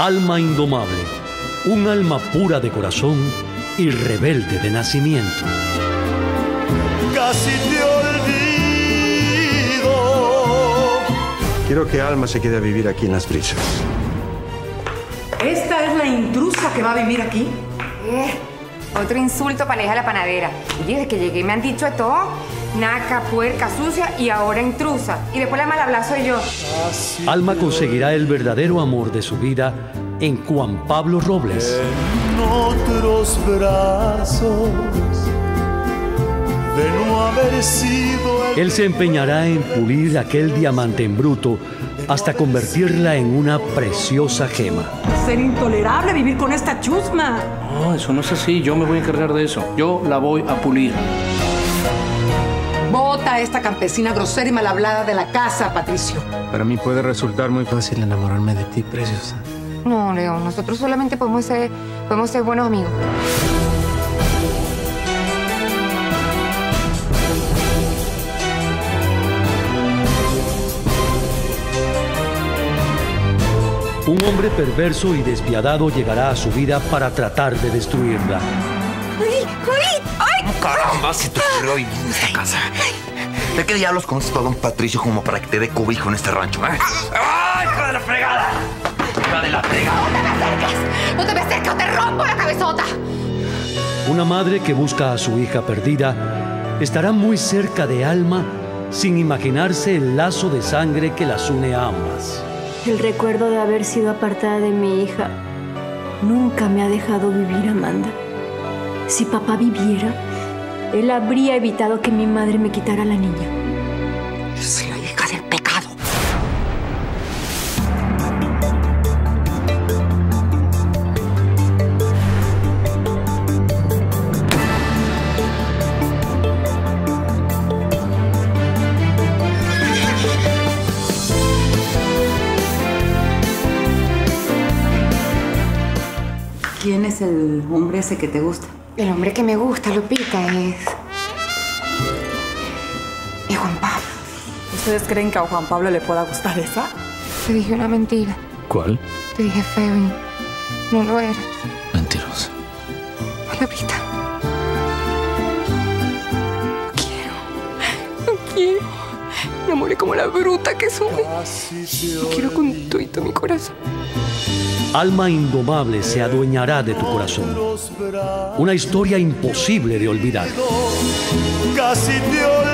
Alma indomable, un alma pura de corazón y rebelde de nacimiento. Casi te olvido. Quiero que Alma se quede a vivir aquí en Las Brisas. ¿Esta es la intrusa que va a vivir aquí? Otro insulto para la hija de la panadera. Oye, desde que llegué me han dicho de todo. Naca, puerca, sucia y ahora intrusa. Y después la malhabla soy yo. Alma conseguirá el verdadero amor de su vida en Juan Pablo Robles. En otros brazos, de no haber sido Él se empeñará en pulir aquel diamante en bruto hasta convertirla en una preciosa gema. Ser intolerable vivir con esta chusma. No, eso no es así. Yo me voy a encargar de eso. Yo la voy a pulir. Bota a esta campesina grosera y mal hablada de la casa, Patricio. Para mí puede resultar muy fácil enamorarme de ti, preciosa. No, Leo, nosotros solamente podemos ser buenos amigos. Un hombre perverso y despiadado llegará a su vida para tratar de destruirla. ¡Juli! ¡Ay! ¡Caramba! Se te ocurrió vivir en esta casa. ¿De qué diablos conoces a don Patricio como para que te dé cobijo en este rancho? ¡Ay, hija de la fregada! ¡Hija de la fregada! ¡No te me acerques! ¡No te me acerques o te rompo la cabezota! Una madre que busca a su hija perdida estará muy cerca de Alma sin imaginarse el lazo de sangre que las une a ambas. El recuerdo de haber sido apartada de mi hija nunca me ha dejado vivir, Amanda. Si papá viviera, él habría evitado que mi madre me quitara a la niña. Yo soy la hija del pecado. ¿Quién es el hombre ese que te gusta? El hombre que me gusta, Lupita, es Juan Pablo. ¿Ustedes creen que a Juan Pablo le pueda gustar esa? Te dije una mentira. ¿Cuál? Te dije feo y no lo era. Mentirosa. Lupita. No quiero. Me enamoré como la bruta que soy. No quiero con todo mi corazón. Alma indomable se adueñará de tu corazón. Una historia imposible de olvidar. casi te olvido.